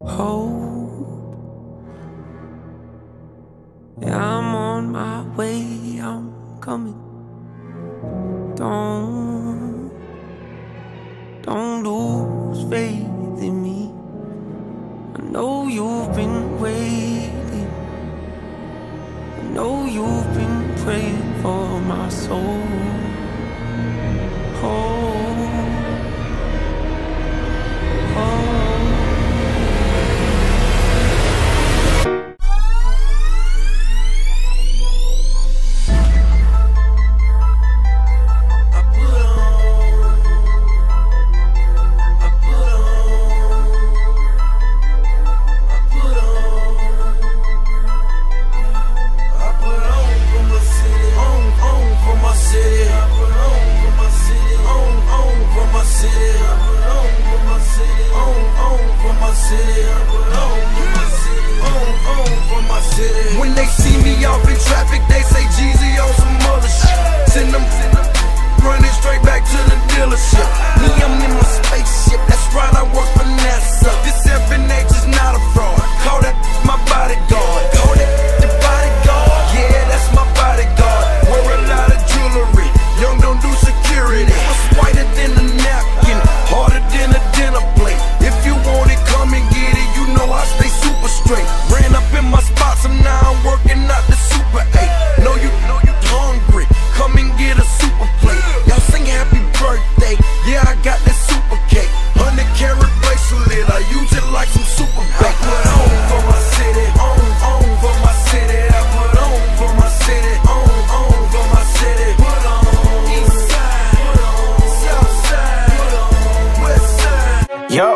hope. Yeah, I'm on my way, I'm coming. Don't lose faith in me. I know you've been waiting. I know you've been praying for my soul. When they see me off in traffic, they say Jeezy on some other shit. Send them running straight back to the dealership. Me, I'm in my spaceship, that's right, I work for NASA. This FNH is not a fraud. Call that my bodyguard. Call that the bodyguard. Yeah, that's my bodyguard. Wear a lot of jewelry. Young don't do security. What's whiter than a napkin, harder than a dinner plate. If you want it, come and get it. You know I stay super straight. Ran up in my spot, so now I'm working out the Super 8. Know you hungry, come and get a super plate. Y'all sing happy birthday, yeah, I got that super cake. 100-carat bracelet, I use it like some super bait. I put on for my city, on for my city. I put on for my city, on for my city. Put on east side, put on south side, put on west side. Yo.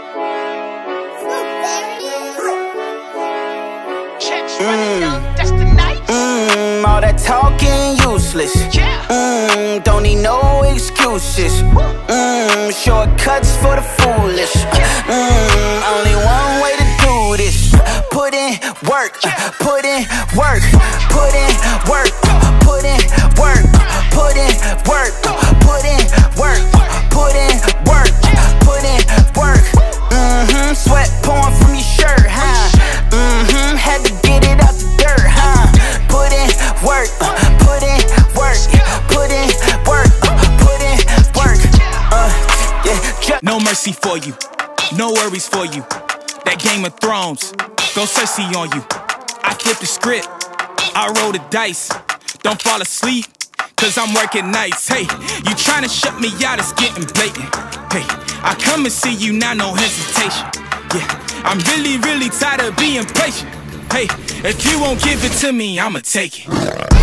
All that talking useless. Don't need no excuses. Shortcuts for the foolish. Only one way to do this. Put in work, put in work, put in work, put in work, put in work, put in work, put in work, put in work. Sweat pouring from your shirt, huh? Had to get it out the dirt, huh? Put in work, put in work, put in work, put in work. Yeah. No mercy for you, no worries for you. That Game of Thrones, go Cersei on you. I flipped the script, I roll the dice. Don't fall asleep, cause I'm working nights. Hey, you tryna shut me out, it's getting blatant. Hey, I come and see you now, no hesitation. Yeah, I'm really, really tired of being patient. Hey, if you won't give it to me, I'ma take it.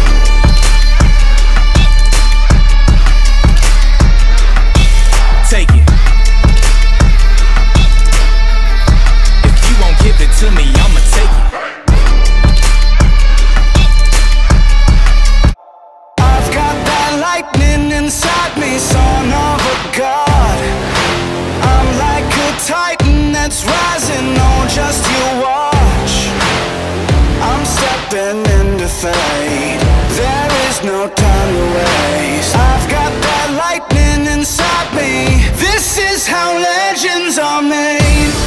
Take it. If you won't give it to me, I'ma take it. I've got that lightning inside me, son of a god. I'm like a titan that's rising on, just you watch. I'm stepping into fate, there is no time to waste. I've got that lightning inside me, this is how legends are made.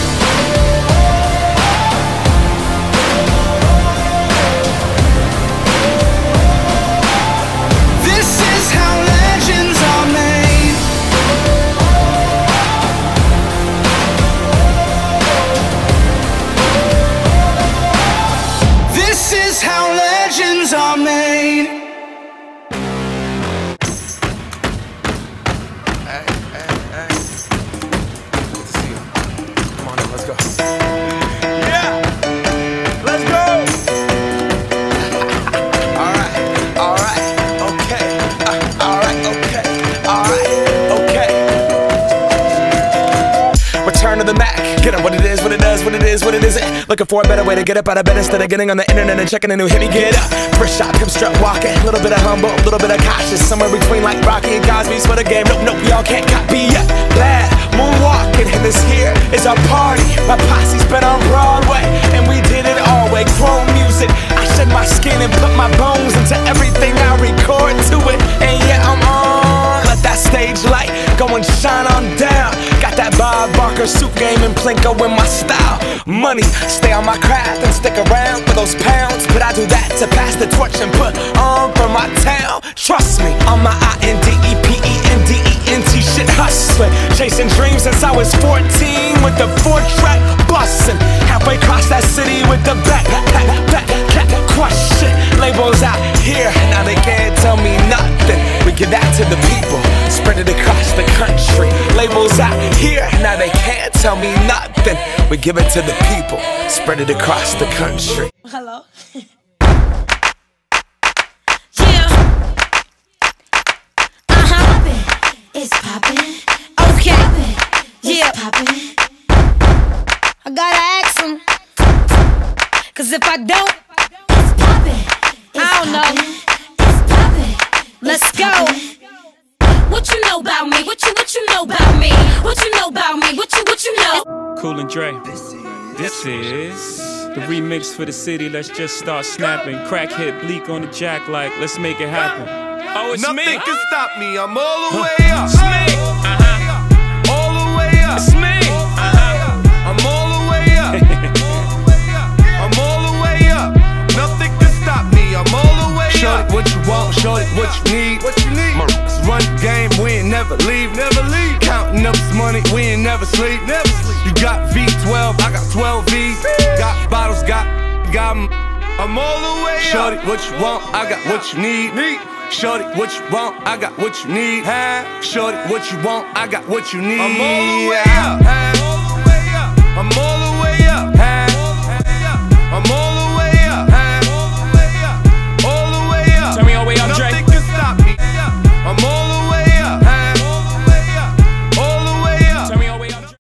This is how legends are made. This is how legends are made. Hey. Good to see you. Come on in, let's go. Yeah, let's go. Alright, okay. Alright, okay. Return to the Mac. Get up what it is, what it does, what it is, what it isn't. Looking for a better way to get up out of bed instead of getting on the internet and checking a new hit. Me get up, first shot, come strut walking. A little bit of humble, a little bit of cautious. Somewhere between like Rocky and Cosby's for the game. Nope, y'all can't copy yet. Bad moonwalking, and this here is our party. My posse's been on Broadway, and we did it all way. Chrome music, I shed my skin and put my bones into everything I record to it. And yeah, I'm on. Let that stage light go and shine on down. Got that Bob Barker, suit game, and Plinko in my style. Money, stay on my craft and stick around for those pounds. But I do that to pass the torch and put on for my town. Trust me, on my INDEPENDENT shit hustling. Chasing dreams since I was 14 with the 4-track bustin'. Halfway across that city with the back crush shit. Labels out here, now they can't tell me nothing. We give that to the people, spread it across the country. Labels out here, now they can't tell me nothing. We give it to the people, spread it across the country. Hello. Yeah. It's poppin'. Okay. Yeah. Poppin'. I gotta ask him, cause if I don't, it's poppin'. I don't know. It's poppin'. Let's go. What you know about me? What you know about me? What you know about me? What you know? Cool and Dre. This is the remix for the city. Let's just start snapping. Crack hit Bleak on the jack like, let's make it happen. Oh, it's Nothing me. Nothing can stop me. I'm all the way up. It's me. All the way up. It's me. I'm all the way up. I'm all the way up. Nothing can stop me. I'm all the way up. Shorty, what you want? Shorty, what you need? What you need? Run the game, we ain't never leave. Never leave. Counting up this money, we ain't never sleep. Never sleep. You got V12, I got 12 V's. Got bottles, got 'em. I'm all the way up. Shorty, what you want? I got what you need. Shorty, what you want? I got what you need. Shorty, what you want? I got what you need. I'm all the way up.